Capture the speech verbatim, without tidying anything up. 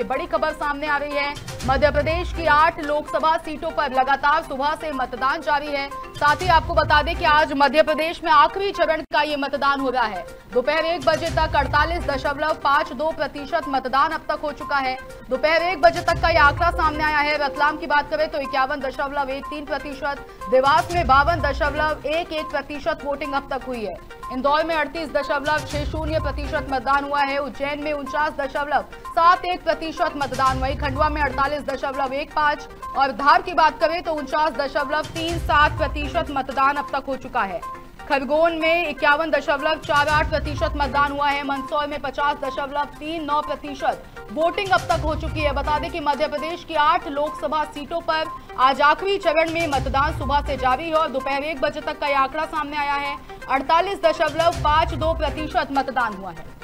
देखिए बड़ी खबर सामने आ रही है। मध्य प्रदेश की आठ लोकसभा सीटों पर लगातार सुबह से मतदान जारी है। साथ ही आपको बता दें कि आज मध्य प्रदेश में आखिरी चरण का ये मतदान हो रहा है। दोपहर एक बजे तक अड़तालीस दशमलव पांच दो प्रतिशत मतदान अब तक हो चुका है। दोपहर एक बजे तक का यह आंकड़ा सामने आया है। रतलाम की बात करें तो इक्यावन दशमलव एक तीन प्रतिशत, देवास में बावन दशमलव एक एक प्रतिशत वोटिंग अब तक हुई है। इंदौर में अड़तीस दशमलव छह शून्य प्रतिशत मतदान हुआ है। उज्जैन में उनचास दशमलव सात एक प्रतिशत मतदान, वही खंडवा में अड़तालीस दशमलव एक पांच और धार की बात करें तो उनचास दशमलव तीन सात प्रतिशत मतदान अब तक हो चुका है। खरगोन में इक्यावन दशमलव चार आठ प्रतिशत मतदान हुआ है। मंदसौर में पचास दशमलव तीन नौ प्रतिशत वोटिंग अब तक हो चुकी है। बता दें कि मध्य प्रदेश की आठ लोकसभा सीटों पर आज आखिरी चरण में मतदान सुबह से जारी है और दोपहर एक बजे तक का यह आंकड़ा सामने आया है। अड़तालीस दशमलव पांच दो प्रतिशत मतदान हुआ है।